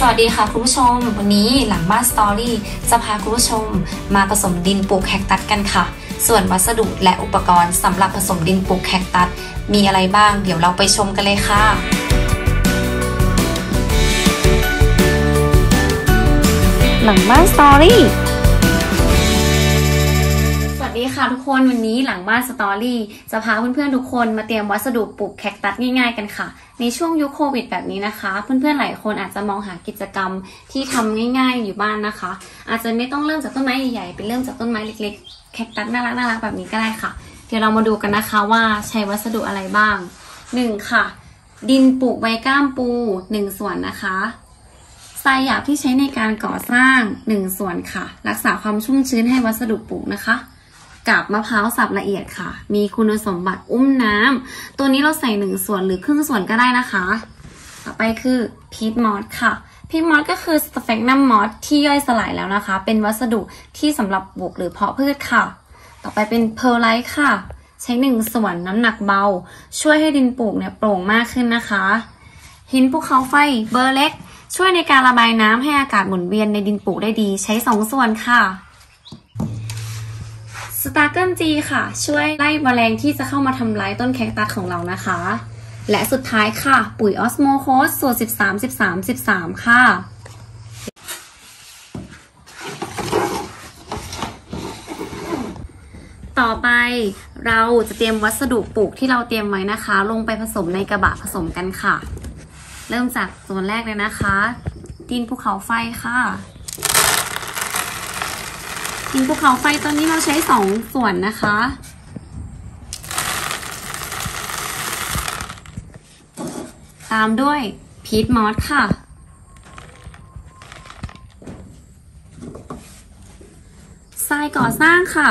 วัสดีค่ะคุณผู้ชมวันนี้หลังบ้านสตอรี่จะพาคุณผู้ชมมาผสมดินปลูกแคคตัสกันค่ะส่วนวัสดุและอุปกรณ์สำหรับผสมดินปลูกแคคตัสมีอะไรบ้างเดี๋ยวเราไปชมกันเลยค่ะหลังบ้านสตอรี่สวัสดีค่ะทุกคนวันนี้หลังบ้านสตอรี่จะพาเพื่อนๆทุกคนมาเตรียมวัสดุปลูกแคคตัสง่ายๆกันค่ะในช่วงยุคโควิดแบบนี้นะคะเพื่อนๆหลายคนอาจจะมองหากิจกรรมที่ทำง่ายๆอยู่บ้านนะคะอาจจะไม่ต้องเริ่มจากต้นไม้ใหญ่ๆเป็นเริ่มจากต้นไม้เล็กๆแคคตัสน่ารักๆแบบนี้ก็ได้ค่ะเดี๋ยวเรามาดูกันนะคะว่าใช้วัสดุอะไรบ้าง 1. ค่ะดินปลูกใบก้ามปู1ส่วนนะคะทรายหยาบที่ใช้ในการก่อสร้าง1ส่วนค่ะรักษาความชุ่มชื้นให้วัสดุปลูกนะคะกาบมะพร้าวสับละเอียดค่ะมีคุณสมบัติอุ้มน้ำตัวนี้เราใส่1ส่วนหรือครึ่งส่วนก็ได้นะคะต่อไปคือพีทมอสค่ะพีทมอสก็คือสเฟกนัมมอสที่ย่อยสลายแล้วนะคะเป็นวัสดุที่สำหรับปลูกหรือเพาะพืชค่ะต่อไปเป็นเพร์ลไลท์ค่ะใช้1ส่วนน้ำหนักเบาช่วยให้ดินปลูกเนี่ยโปร่งมากขึ้นนะคะหินภูเขาไฟเบอร์เล็กช่วยในการระบายน้ำให้อากาศหมุนเวียนในดินปลูกได้ดีใช้2ส่วนค่ะสตาร์เกิลจีค่ะช่วยไล่แมลงที่จะเข้ามาทำร้ายต้นแคคตัสของเรานะคะและสุดท้ายค่ะปุ๋ยออสโมโคสสูตร13-13-13ค่ะต่อไปเราจะเตรียมวัสดุปลูกที่เราเตรียมไว้นะคะลงไปผสมในกระบะผสมกันค่ะเริ่มจากส่วนแรกเลยนะคะดินภูเขาไฟค่ะดินภูเขาไฟตอนนี้เราใช้2ส่วนนะคะตามด้วยพีทมอสค่ะทรายก่อสร้างค่ะ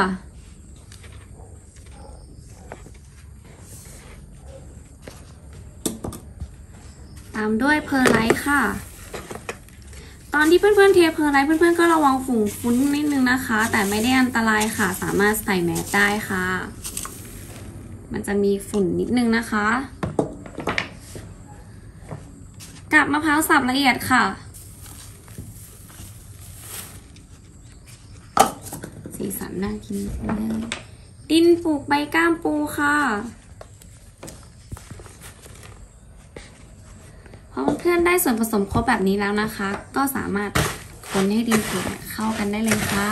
ตามด้วยเพอร์ไลท์ค่ะตอนที่เพื่อนๆเทเพอร์ไลท์เพื่อนๆก็ระวังฝุ่นฟุ้งนิดนึงนะคะแต่ไม่ได้อันตรายค่ะสามารถใส่แมสได้ค่ะมันจะมีฝุ่นนิดนึงนะคะกาบมะพร้าวสับละเอียดค่ะสีสันน่ากินเลยดินปลูกใบก้ามปูค่ะพอเพื่อนได้ส่วนผสมครบแบบนี้แล้วนะคะก็สามารถคนให้ดินปลูกเข้ากันได้เลยค่ะ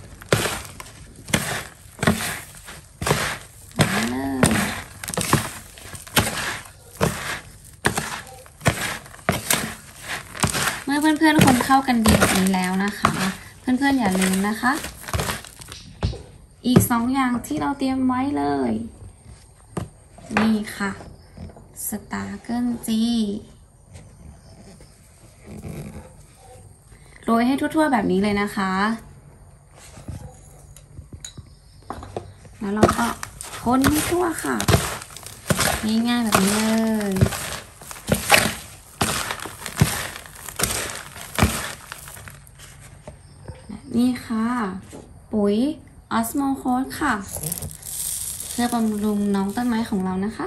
เมื่อเพื่อนๆคนเข้ากันดีแบบนี้แล้วนะคะเพื่อนๆอย่าลืมนะคะอีก2อย่างที่เราเตรียมไว้เลยนี่ค่ะสตาร์เกิลจีโรยให้ทั่วๆแบบนี้เลยนะคะแล้วเราก็คนให้ทั่วค่ะง่ายๆแบบนี้เลยนี่ค่ะปุ๋ยออสโมโคสค่ะเพื่อบำรุงน้องต้นไม้ของเรานะคะ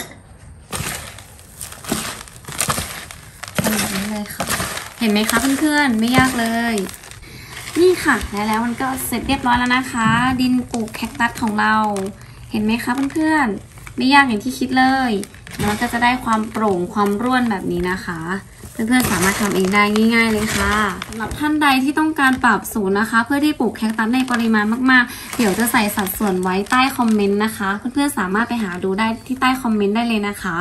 แบบนี้เลยค่ะเห็นไหมคะเพื่อนๆไม่ยากเลยนี่ค่ะแล้วมันก็เสร็จเรียบร้อยแล้วนะคะดินปลูกแคคตัสของเราเห็นไหมคะเพื่อนๆไม่ยากอย่างที่คิดเลยมันก็จะได้ความโปร่งความร่วนแบบนี้นะคะเพื่อนๆสามารถทำเองได้ง่ายๆเลยค่ะสำหรับท่านใดที่ต้องการปรับสูตรนะคะเพื่อที่ปลูกแคคตัสในปริมาณมากๆเดี๋ยวจะใส่สัดส่วนไว้ใต้คอมเมนต์นะคะเพื่อนๆสามารถไปหาดูได้ที่ใต้คอมเมนต์ได้เลยนะคะ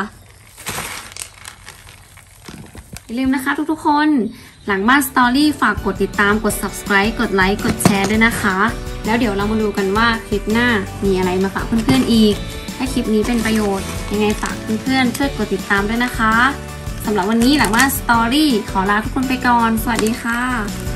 อย่าลืมนะคะทุกๆคนหลังบ้านสตอรี่ฝากกดติดตามกด subscribe กดไลค์กดแชร์ด้วยนะคะแล้วเดี๋ยวเรามาดูกันว่าคลิปหน้ามีอะไรมาฝากเพื่อนๆอีกถ้าคลิปนี้เป็นประโยชน์ยังไงฝากเพื่อนๆช่วยกดติดตามด้วยนะคะสำหรับวันนี้หลังบ้านสตอรี่ขอลาทุกคนไปก่อนสวัสดีค่ะ